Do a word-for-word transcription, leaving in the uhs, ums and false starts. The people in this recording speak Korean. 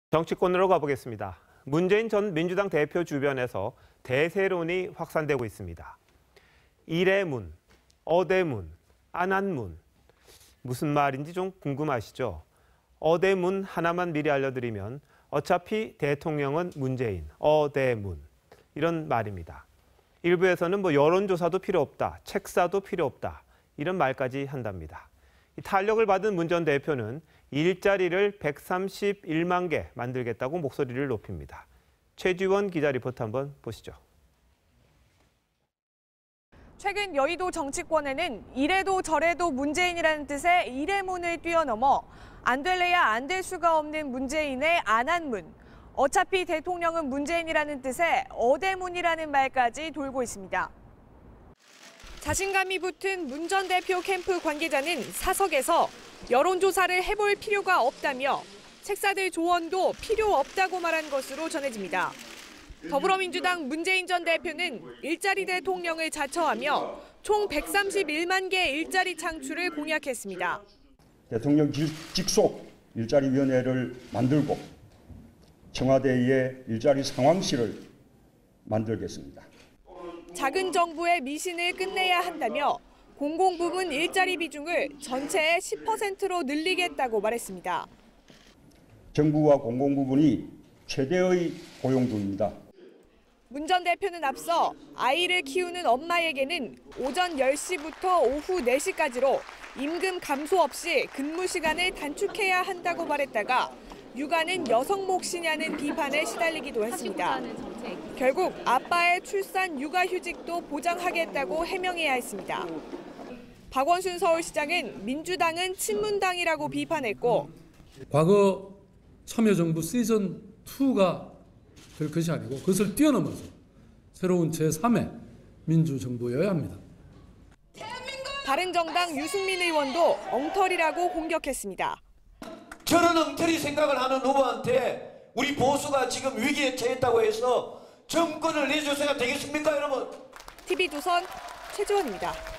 정치권으로 가보겠습니다. 문재인 전 민주당 대표 주변에서 대세론이 확산되고 있습니다. 이래문, 어대문, 안한문. 무슨 말인지 좀 궁금하시죠? 어대문 하나만 미리 알려드리면 어차피 대통령은 문재인, 어대문. 이런 말입니다. 일부에서는 뭐 여론조사도 필요 없다, 책사도 필요 없다. 이런 말까지 한답니다. 탄력을 받은 문 전 대표는 일자리를 백삼십일만 개 만들겠다고 목소리를 높입니다. 최지원 기자 리포트 한번 보시죠. 최근 여의도 정치권에는 이래도 저래도 문재인이라는 뜻의 이래문을 뛰어넘어 안 될래야 안 될 수가 없는 문재인의 안한문, 어차피 대통령은 문재인이라는 뜻의 어대문이라는 말까지 돌고 있습니다. 자신감이 붙은 문 전 대표 캠프 관계자는 사석에서 여론조사를 해볼 필요가 없다며 책사들 조언도 필요 없다고 말한 것으로 전해집니다. 더불어민주당 문재인 전 대표는 일자리 대통령을 자처하며 총 백삼십일만 개 일자리 창출을 공약했습니다. 대통령 직속 일자리위원회를 만들고 청와대의 일자리 상황실을 만들겠습니다. 작은 정부의 미신을 끝내야 한다며 공공부문 일자리 비중을 전체의 십 퍼센트로 늘리겠다고 말했습니다. 정부와 공공부문이 최대의 고용주입니다. 문 전 대표는 앞서 아이를 키우는 엄마에게는 오전 열 시부터 오후 네 시까지로 임금 감소 없이 근무 시간을 단축해야 한다고 말했다가 육아는 여성 몫이냐는 비판에 시달리기도 했습니다. 결국 아빠의 출산 육아휴직도 보장하겠다고 해명해야 했습니다. 박원순 서울시장은 민주당은 친문당이라고 비판했고 과거 참여정부 시즌 이가 될 것이 아니고 그것을 뛰어넘어서 새로운 제삼의 민주정부여야 합니다. 바른정당 유승민 의원도 엉터리라고 공격했습니다. 저런 엉터리 생각을 하는 후보한테 우리 보수가 지금 위기에 처했다고 해서 정권을 내줘서야 되겠습니까, 여러분? 티비조선 최지원입니다.